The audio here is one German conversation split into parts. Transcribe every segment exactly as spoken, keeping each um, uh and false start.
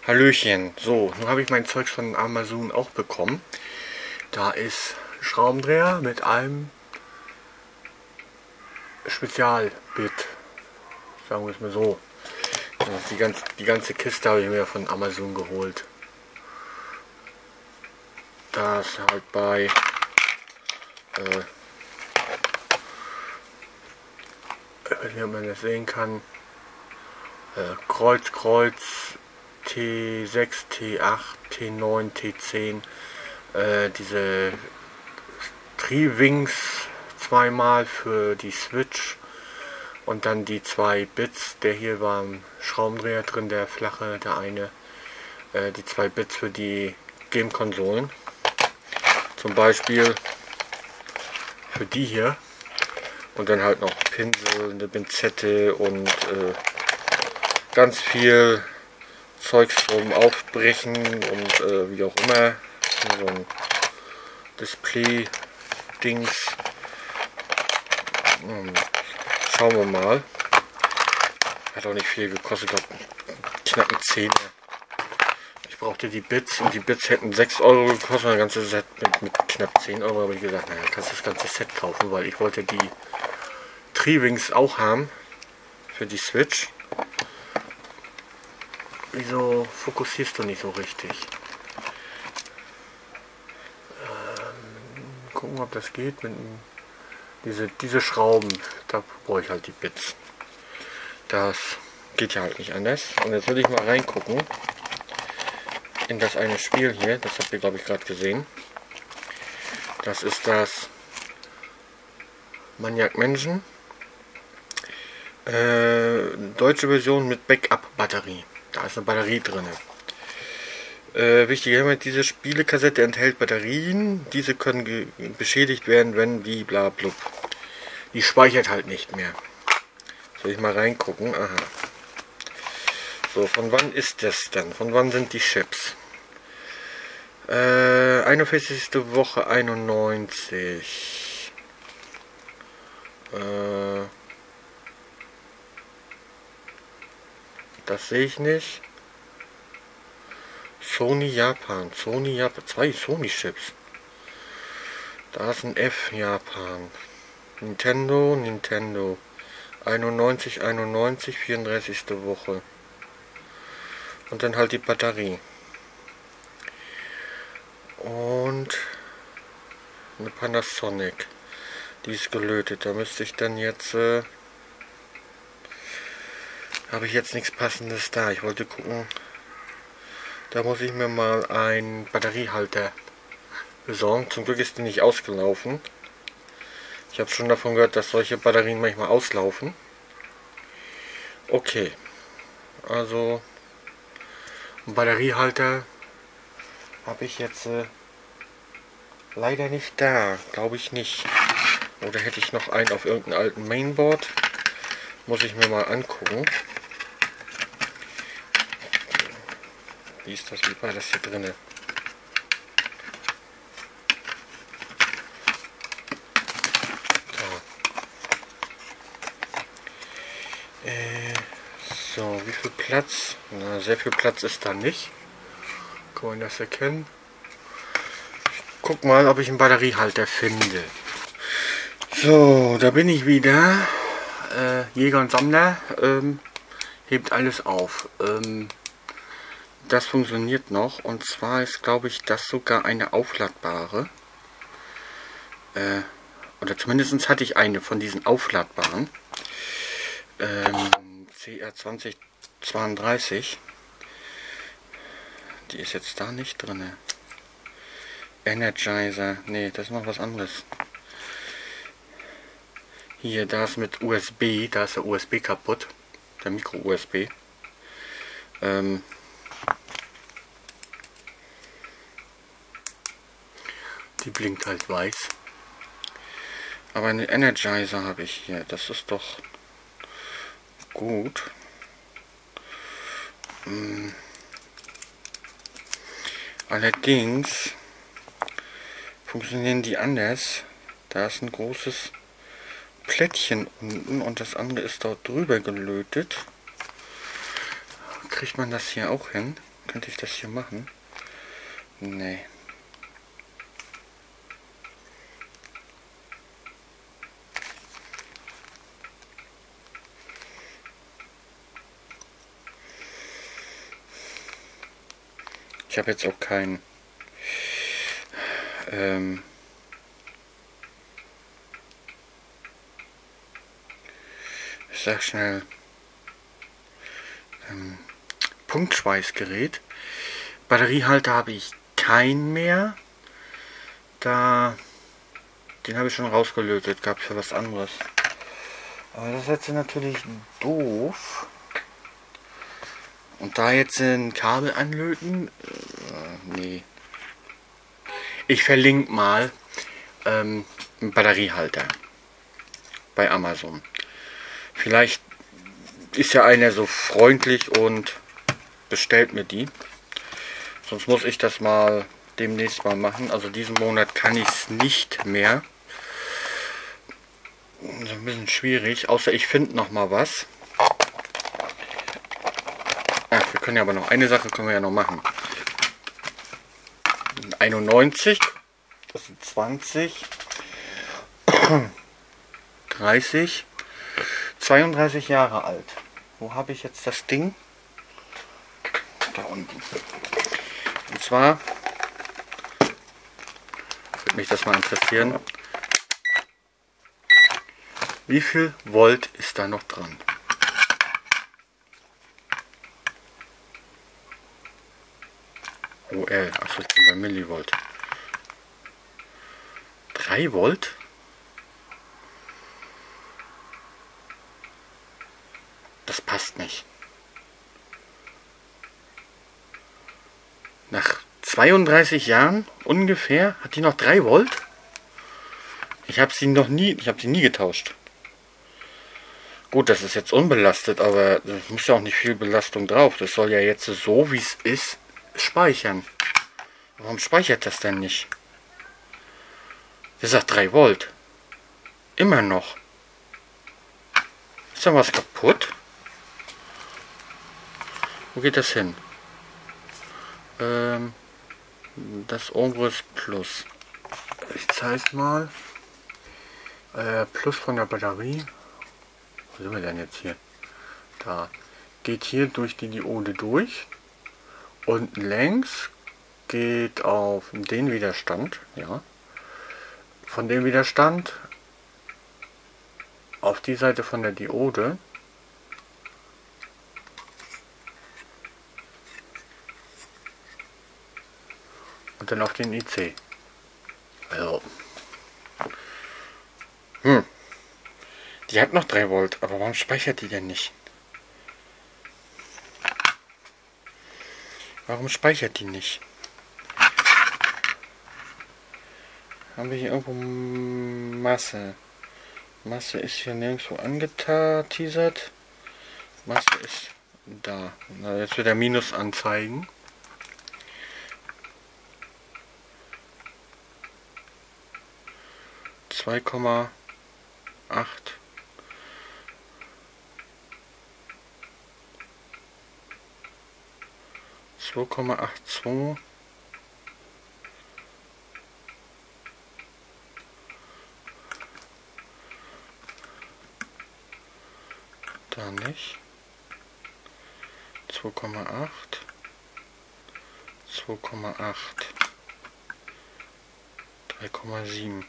Hallöchen, so, nun habe ich mein Zeugs von Amazon auch bekommen. Da ist ein Schraubendreher mit einem Spezialbit, sagen wir es mal so. Die ganze, die ganze Kiste habe ich mir von Amazon geholt. Da ist halt bei äh, ich weiß nicht, ob man das sehen kann, äh, Kreuz, Kreuz, T sechs, T acht, T neun, T zehn, äh, diese Tri-Wings zweimal für die Switch und dann die zwei Bits. Der hier war ein Schraubendreher drin, der flache, der eine, äh, die zwei Bits für die Game-Konsolen. Zum Beispiel für die hier. Und dann halt noch Pinsel, eine Pinzette und äh, ganz viel Zeugs zum Aufbrechen und äh, wie auch immer. So ein Display-Dings. Hm, schauen wir mal. Hat auch nicht viel gekostet, glaube knapp ein Zehner. Ich brauchte die Bits und die Bits hätten sechs Euro gekostet und das ganze Set mit, mit knapp zehn Euro. Aber ich gesagt, naja, kannst du das ganze Set kaufen, weil ich wollte die Tri-Wings auch haben für die Switch. Wieso fokussierst du nicht so richtig? Ähm, gucken, ob das geht. Mit diese, diese Schrauben, da brauche ich halt die Bits. Das geht ja halt nicht anders. Und jetzt will ich mal reingucken in das eine Spiel hier. Das habt ihr, glaube ich, gerade gesehen. Das ist das Maniac Mansion. Äh, deutsche Version mit Backup-Batterie. Da ist eine Batterie drin. Äh, wichtig, diese Spielekassette enthält Batterien. Diese können beschädigt werden, wenn die bla blub. Die speichert halt nicht mehr. Soll ich mal reingucken? Aha. So, von wann ist das denn? Von wann sind die Chips? Äh, einundvierzigste Woche einundneunzig. Äh, das sehe ich nicht. Sony Japan. Sony Japan. Zwei Sony Chips. Da ist ein F Japan. Nintendo, Nintendo. einundneunzig, einundneunzig, vierunddreißigste Woche. Und dann halt die Batterie. Und eine Panasonic. Die ist gelötet. Da müsste ich dann jetzt... Äh, habe ich jetzt nichts Passendes da. Ich wollte gucken. Da muss ich mir mal einen Batteriehalter besorgen. Zum Glück ist die nicht ausgelaufen. Ich habe schon davon gehört, dass solche Batterien manchmal auslaufen. Okay. Also einen Batteriehalter habe ich jetzt äh, leider nicht da. Glaube ich nicht. Oder hätte ich noch einen auf irgendeinem alten Mainboard. Muss ich mir mal angucken. Wie ist das? Wie war das hier drinne? So. Äh, so, wie viel Platz? Na, sehr viel Platz ist da nicht. Kann man das erkennen? Ich guck mal, ob ich einen Batteriehalter finde. So, da bin ich wieder. Äh, Jäger und Sammler. Ähm, hebt alles auf. Ähm, Das funktioniert noch, und zwar ist, glaube ich, das sogar eine aufladbare. Äh, oder zumindest hatte ich eine von diesen aufladbaren. Ähm, C R zwanzig zweiunddreißig. Die ist jetzt da nicht drin. Energizer. Nee, das ist noch was anderes. Hier, da ist mit U S B. Da ist der U S B kaputt. Der Micro-U S B. Ähm, Die blinkt halt weiß. Aber eine Energizer habe ich hier. Das ist doch gut. Hm. Allerdings funktionieren die anders. Da ist ein großes Plättchen unten und das andere ist dort drüber gelötet. Kriegt man das hier auch hin? Könnte ich das hier machen? Nee. Ich habe jetzt auch kein ähm, ich sag schnell ähm, Punktschweißgerät. Batteriehalter habe ich keinen mehr. Da den habe ich schon rausgelötet, gab es für was anderes. Aber das ist jetzt natürlich doof. Und da jetzt ein Kabel anlöten, äh, nee. Ich verlinke mal ähm, einen Batteriehalter bei Amazon. Vielleicht ist ja einer so freundlich und bestellt mir die. Sonst muss ich das mal demnächst mal machen. Also diesen Monat kann ich es nicht mehr. Das ist ein bisschen schwierig, außer ich finde noch mal was. Ach, wir können ja aber noch eine Sache können wir ja noch machen. einundneunzig, das sind zwanzig, dreißig, zweiunddreißig Jahre alt. Wo habe ich jetzt das Ding? Da unten. Und zwar würde mich das mal interessieren. Wie viel Volt ist da noch dran? O L, achso, ich bin bei Millivolt. drei Volt? Das passt nicht. Nach zweiunddreißig Jahren ungefähr hat die noch drei Volt? Ich habe sie noch nie, ich habe sie nie getauscht. Gut, das ist jetzt unbelastet, aber es muss ja auch nicht viel Belastung drauf. Das soll ja jetzt so, wie es ist, speichern. Warum speichert das denn nicht? Der sagt drei Volt. Immer noch. Ist da was kaputt? Wo geht das hin? Ähm, das Ombres Plus. Ich zeig's mal. Äh, Plus von der Batterie. Wo sind wir denn jetzt hier? Da. Geht hier durch die Diode durch. Unten längs geht auf den Widerstand. Ja. Von dem Widerstand auf die Seite von der Diode. Und dann auf den I C. Also. Hm. Die hat noch drei Volt, aber warum speichert die denn nicht? Warum speichert die nicht? Haben wir hier irgendwo Masse? Masse ist hier nirgendwo angeteasert. Masse ist da. Na, jetzt wird der Minus anzeigen. zwei Komma acht. zwei Komma zweiundachtzig. Da nicht. zwei Komma acht. zwei Komma acht. drei Komma sieben.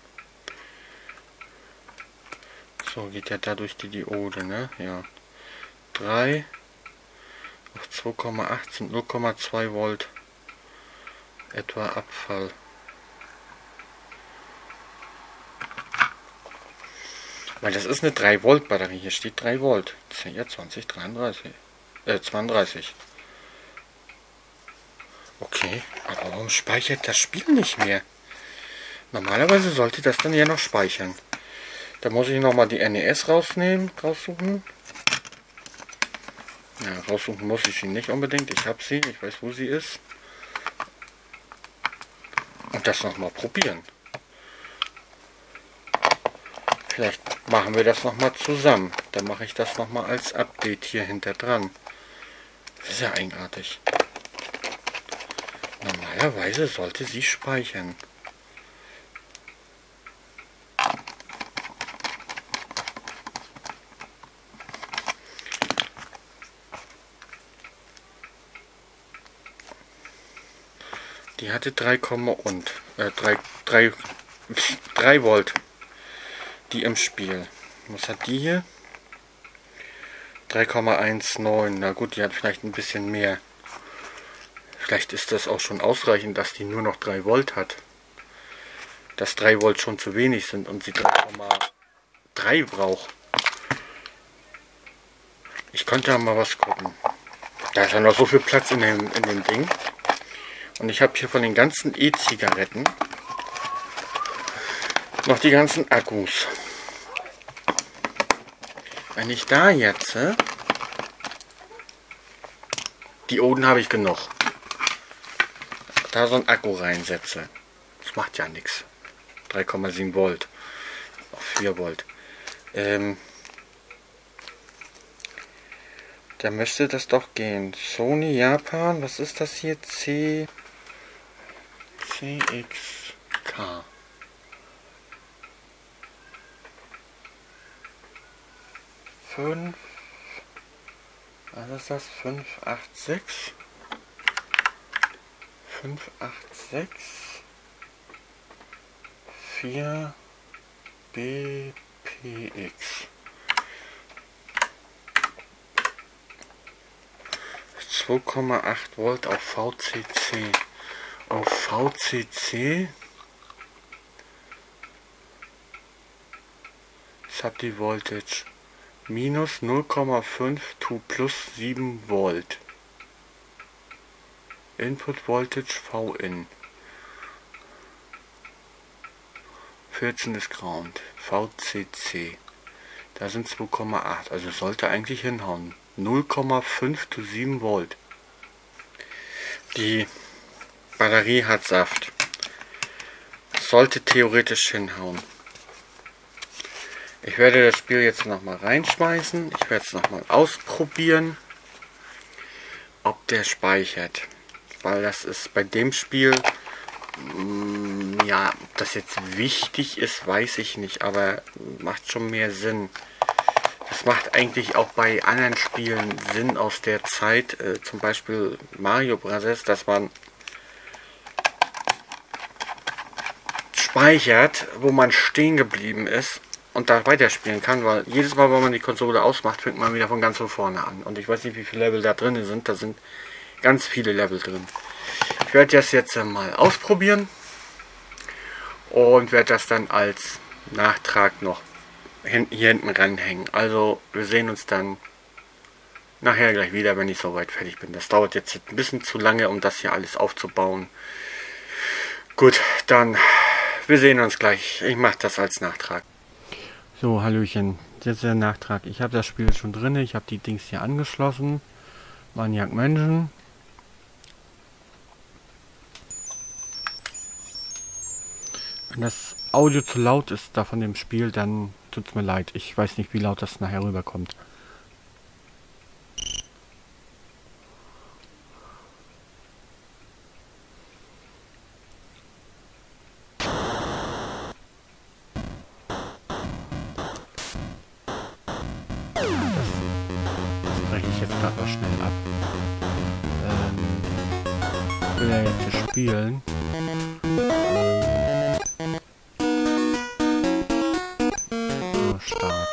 So, geht ja da durch die Diode, ne? Ja. drei auf zwei Komma acht sind null Komma zwei Volt etwa Abfall. Weil das ist eine drei Volt Batterie. Hier steht drei Volt. Ja, zwanzig, dreiunddreißig. Äh, zweiunddreißig. Okay, aber warum speichert das Spiel nicht mehr? Normalerweise sollte das dann ja noch speichern. Da muss ich nochmal die N E S rausnehmen, raussuchen. Ja, raussuchen muss ich sie nicht unbedingt. Ich habe sie, ich weiß, wo sie ist. Und das nochmal probieren. Vielleicht machen wir das nochmal zusammen. Dann mache ich das nochmal als Update hier hinter dran. Das ist ja eigenartig. Normalerweise sollte sie speichern. Die hatte drei, und äh, drei Volt. Die im Spiel. Was hat die hier? drei Komma neunzehn. Na gut, die hat vielleicht ein bisschen mehr. Vielleicht ist das auch schon ausreichend, dass die nur noch drei Volt hat. Dass drei Volt schon zu wenig sind und sie drei Komma drei braucht. Ich könnte ja mal was gucken. Da ist ja noch so viel Platz in dem, in dem Ding. Und ich habe hier von den ganzen E-Zigaretten noch die ganzen Akkus. Wenn ich da jetzt... Die Oden habe ich genug. Da so ein Akku reinsetze. Das macht ja nichts. drei Komma sieben Volt. Auf vier Volt. Ähm... Da müsste das doch gehen. Sony Japan, was ist das hier? C... C X K. fünf. Was ist das? fünf acht sechs. fünf acht sechs. vier B P X. zwei Komma acht Volt auf V C C. Auf V C C das hat die Voltage minus null Komma fünf to plus sieben Volt. Input Voltage V in. vierzehn ist Ground. V C C. Da sind zwei Komma acht. Also sollte eigentlich hinhauen. null Komma fünf to sieben Volt. Die Batterie hat Saft. Sollte theoretisch hinhauen. Ich werde das Spiel jetzt nochmal reinschmeißen. Ich werde es nochmal ausprobieren, ob der speichert. Weil das ist bei dem Spiel, mh, ja, ob das jetzt wichtig ist, weiß ich nicht. Aber macht schon mehr Sinn. Das macht eigentlich auch bei anderen Spielen Sinn aus der Zeit. Äh, zum Beispiel Mario Bros. Dass man speichert, wo man stehen geblieben ist und da weiterspielen kann, weil jedes Mal, wenn man die Konsole ausmacht, fängt man wieder von ganz von vorne an. Und ich weiß nicht, wie viele Level da drin sind. Da sind ganz viele Level drin. Ich werde das jetzt mal ausprobieren und werde das dann als Nachtrag noch hin hier hinten ranhängen. Also wir sehen uns dann nachher gleich wieder, wenn ich soweit fertig bin. Das dauert jetzt ein bisschen zu lange, um das hier alles aufzubauen. Gut, dann wir sehen uns gleich. Ich mache das als Nachtrag. So, Hallöchen. Jetzt der Nachtrag. Ich habe das Spiel schon drin. Ich habe die Dings hier angeschlossen. Maniac Mansion. Wenn das Audio zu laut ist da von dem Spiel, dann tut es mir leid. Ich weiß nicht, wie laut das nachher rüberkommt. Schnell ab. Ähm, ich will ja jetzt hier spielen. So, Start.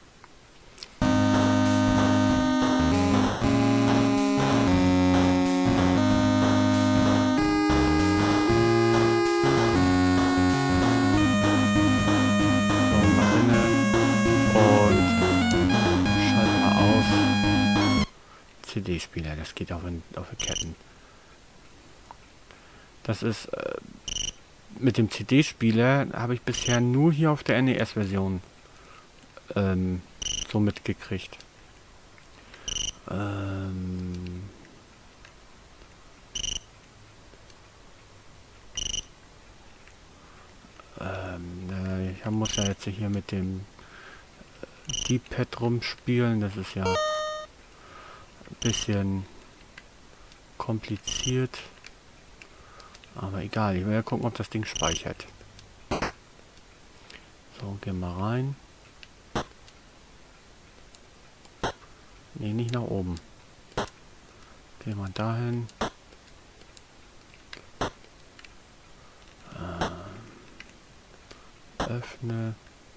C D-Spieler, das geht auf, in, auf Ketten. Das ist äh, mit dem C D-Spieler habe ich bisher nur hier auf der N E S-Version ähm, so mitgekriegt. Ähm, ähm, ich muss ja jetzt hier mit dem D-Pad rumspielen, das ist ja bisschen kompliziert. Aber egal, ich will ja gucken, ob das Ding speichert. So, gehen wir rein. Ne, nicht nach oben. Gehen wir dahin. Äh, öffne.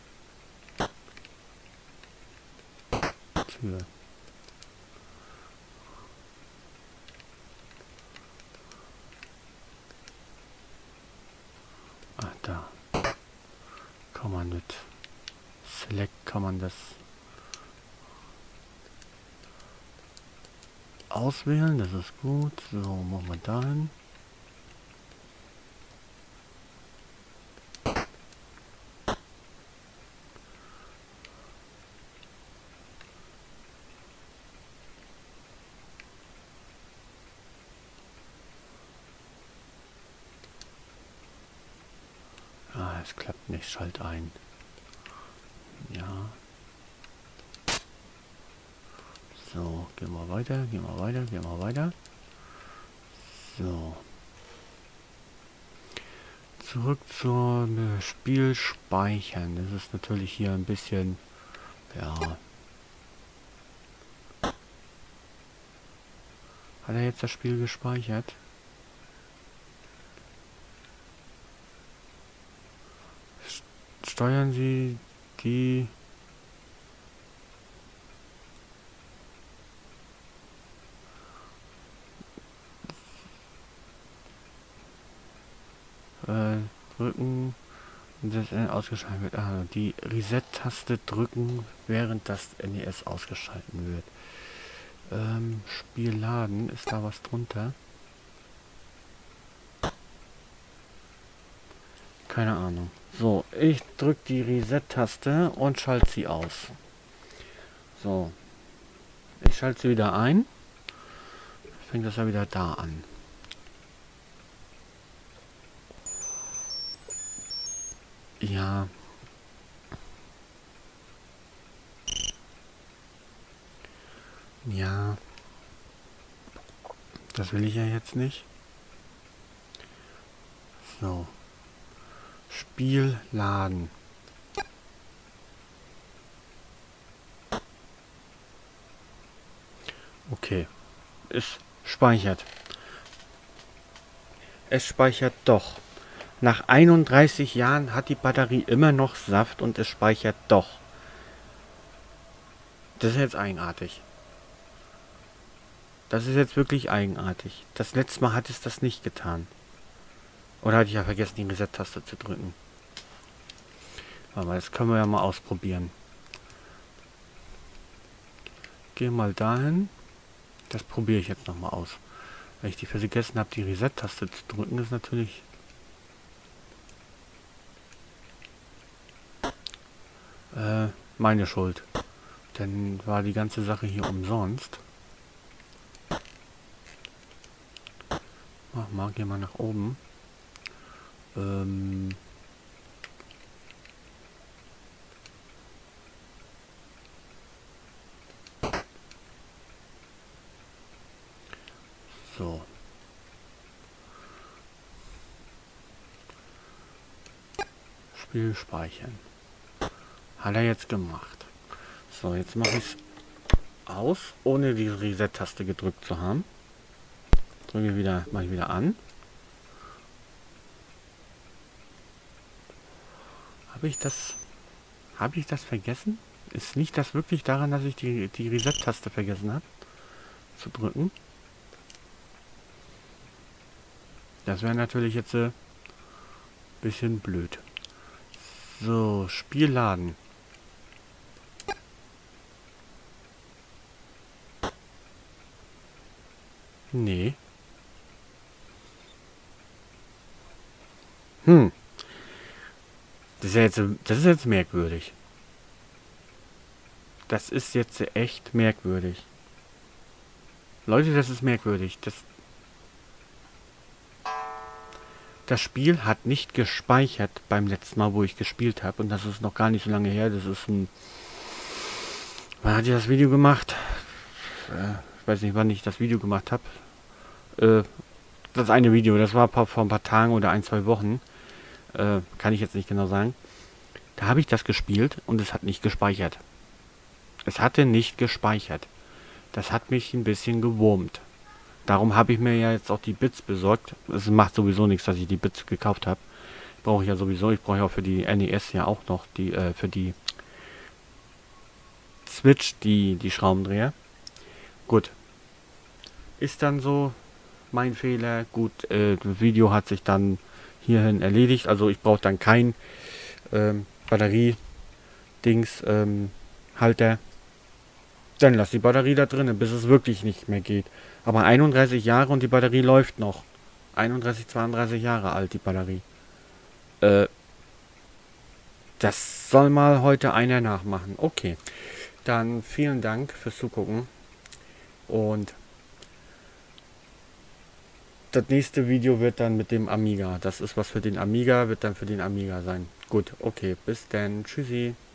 Tür. Ah, da. Kann man mit Select kann man das auswählen, das ist gut. So, machen wir dahin. Ah, es klappt nicht, schalt ein. Ja. So, gehen wir weiter, gehen wir weiter, gehen wir weiter. So. Zurück zum Spiel speichern. Das ist natürlich hier ein bisschen, ja. Hat er jetzt das Spiel gespeichert? Steuern Sie die äh, drücken, das N ausgeschaltet wird. Ah, die Reset-Taste drücken, während das N E S ausgeschalten wird. Ähm, Spiel laden, ist da was drunter? Keine Ahnung. So, ich drücke die Reset-Taste und schalte sie aus. So. Ich schalte sie wieder ein. Fängt das ja wieder da an. Ja. Ja. Das will ich ja jetzt nicht. So. Spiel laden. Okay. Es speichert. Es speichert doch. Nach einunddreißig Jahren hat die Batterie immer noch Saft und es speichert doch. Das ist jetzt eigenartig. Das ist jetzt wirklich eigenartig. Das letzte Mal hat es das nicht getan. Oder hatte ich ja vergessen, die Reset-Taste zu drücken. Aber das können wir ja mal ausprobieren. Gehe mal dahin. Das probiere ich jetzt nochmal aus. Wenn ich die vergessen habe, die Reset-Taste zu drücken, ist natürlich... Äh, meine Schuld. Dann war die ganze Sache hier umsonst. Mach mal, geh mal nach oben. Ähm... So. Spiel speichern. Hat er jetzt gemacht. So, jetzt mache ich es aus, ohne die Reset-Taste gedrückt zu haben. Drücke wieder, mache ich wieder an. Habe ich das, habe ich das vergessen? Ist nicht das wirklich daran, dass ich die, die Reset-Taste vergessen habe zu drücken? Das wäre natürlich jetzt ein äh, bisschen blöd. So, Spiel laden. Nee. Hm. Das ist ja jetzt, das ist jetzt merkwürdig. Das ist jetzt echt merkwürdig. Leute, das ist merkwürdig. Das, das Spiel hat nicht gespeichert beim letzten Mal, wo ich gespielt habe. Und das ist noch gar nicht so lange her. Das ist ein... Wann hat ihr das Video gemacht? Äh, ich weiß nicht, wann ich das Video gemacht habe. Äh, das eine Video, das war vor ein paar Tagen oder ein, zwei Wochen. Äh, kann ich jetzt nicht genau sagen. Da habe ich das gespielt und es hat nicht gespeichert. Es hatte nicht gespeichert. Das hat mich ein bisschen gewurmt. Darum habe ich mir ja jetzt auch die Bits besorgt. Es macht sowieso nichts, dass ich die Bits gekauft habe. Brauche ich ja sowieso. Ich brauche ja auch für die N E S ja auch noch die, äh, für die Switch, die, die Schraubendreher. Gut. Ist dann so mein Fehler. Gut, äh, das Video hat sich dann hierhin erledigt. Also ich brauche dann kein ähm, Batterie-Dings, ähm, Halter. Dann lass die Batterie da drinnen, bis es wirklich nicht mehr geht. Aber einunddreißig Jahre und die Batterie läuft noch. einunddreißig, zweiunddreißig Jahre alt, die Batterie. Äh, das soll mal heute einer nachmachen. Okay. Dann vielen Dank fürs Zugucken. Und das nächste Video wird dann mit dem Amiga. Das ist was für den Amiga, wird dann für den Amiga sein. Gut, okay. Bis dann. Tschüssi.